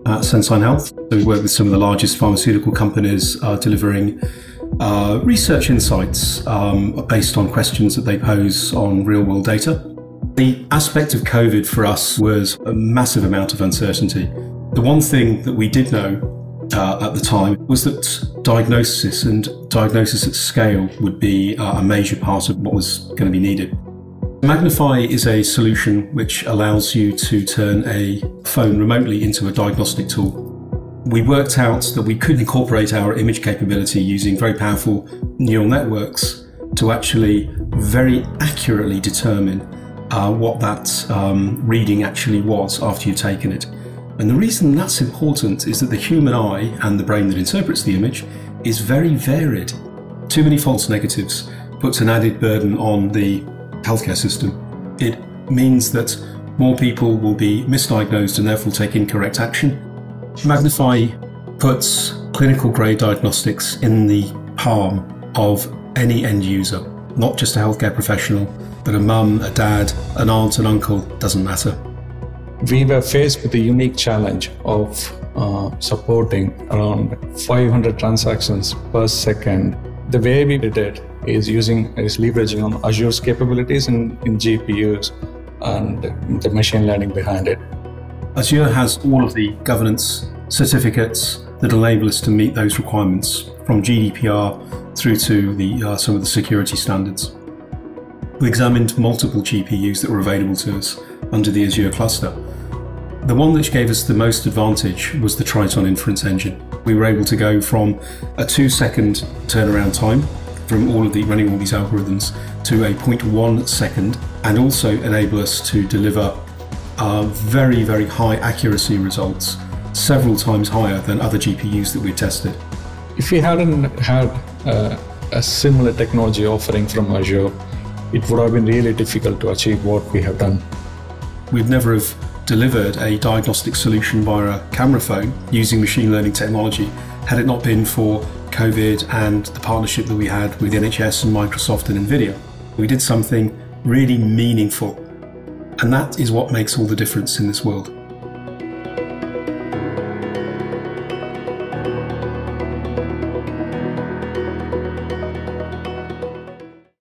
at Sensyne Health. So we work with some of the largest pharmaceutical companies delivering research insights based on questions that they pose on real-world data. The aspect of COVID for us was a massive amount of uncertainty. The one thing that we did know at the time was that diagnosis and diagnosis at scale would be a major part of what was going to be needed. Magnify is a solution which allows you to turn a phone remotely into a diagnostic tool. We worked out that we could incorporate our image capability using very powerful neural networks to actually very accurately determine what that reading actually was after you've taken it. And the reason that's important is that the human eye and the brain that interprets the image is very varied. Too many false negatives puts an added burden on the healthcare system. It means that more people will be misdiagnosed and therefore take incorrect action. Magnify puts clinical grade diagnostics in the palm of any end user, not just a healthcare professional, but a mum, a dad, an aunt, an uncle, doesn't matter. We were faced with the unique challenge of supporting around 500 transactions per second. The way we did it is leveraging on Azure's capabilities in GPUs and the machine learning behind it. Azure has all of the governance certificates that enable us to meet those requirements, from GDPR through to some of the security standards. We examined multiple GPUs that were available to us under the Azure cluster. The one which gave us the most advantage was the Triton inference engine. We were able to go from a 2-second turnaround time from running all these algorithms to a 0.1 second, and also enable us to deliver very, very high accuracy results, several times higher than other GPUs that we tested. If we hadn't had a similar technology offering from Azure, it would have been really difficult to achieve what we have done. We'd never have delivered a diagnostic solution via a camera phone using machine learning technology had it not been for COVID and the partnership that we had with NHS and Microsoft and NVIDIA. We did something really meaningful, and that is what makes all the difference in this world.